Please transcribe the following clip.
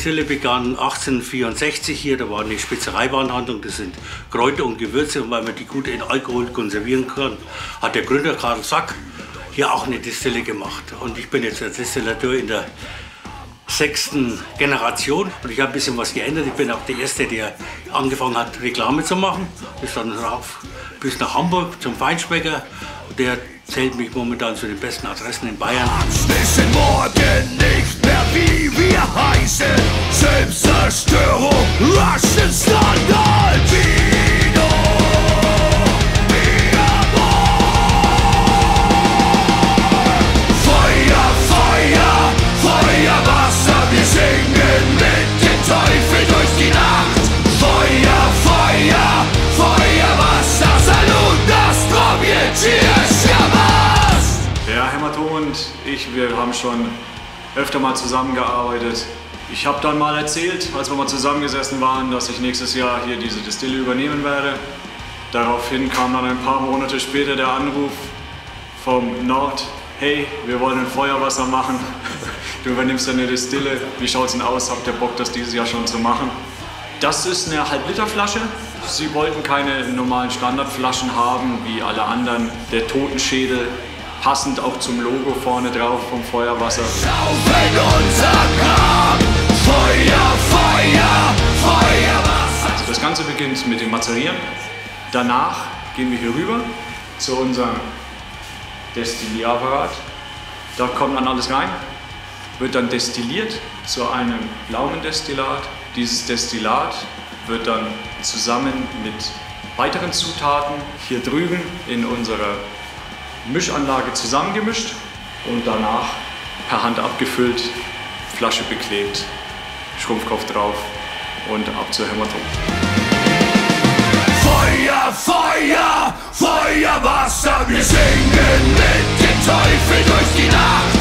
Destille begann 1864 hier, da war eine Spezereiwarenhandlung, das sind Kräuter und Gewürze, und weil man die gut in Alkohol konservieren kann, hat der Gründer Karl Sack hier auch eine Destille gemacht. Und ich bin jetzt der Destillateur in der 6. Generation und ich habe ein bisschen was geändert. Ich bin auch der Erste, der angefangen hat, Reklame zu machen. Bis dann rauf bis nach Hamburg zum Feinschmecker. Der zählt mich momentan zu den besten Adressen in Bayern. Wissen morgen nicht mehr, wie wir heißen. Selbstzerstörung, raschen Skandal, Vino, mi amor. Feuer, Feuer, Feuerwasser, wir singen mit dem Teufel durch die Nacht. Feuer, Feuer, Feuerwasser, Salut, Nostrovici, Schamas. Ja, Hämatom und ich, wir haben schon öfter mal zusammengearbeitet. Ich habe dann mal erzählt, als wir mal zusammengesessen waren, dass ich nächstes Jahr hier diese Destille übernehmen werde. Daraufhin kam dann ein paar Monate später der Anruf vom Nord: Hey, wir wollen ein Feuerwasser machen. Du übernimmst eine Destille. Wie schaut's denn aus? Habt ihr Bock, das dieses Jahr schon zu machen? Das ist eine Halb-Liter-Flasche. Sie wollten keine normalen Standardflaschen haben, wie alle anderen. Der Totenschädel, passend auch zum Logo vorne drauf vom Feuerwasser. Also das Ganze beginnt mit dem Mazerieren. Danach gehen wir hier rüber zu unserem Destillierapparat. Da kommt dann alles rein, wird dann destilliert zu einem Pflaumendestillat. Dieses Destillat wird dann zusammen mit weiteren Zutaten hier drüben in unserer Mischanlage zusammengemischt und danach per Hand abgefüllt, Flasche beklebt, Schrumpfkopf drauf und ab zur Hämatom. Feuer, Feuer, Feuerwasser, wir singen mit dem Teufel durch die Nacht.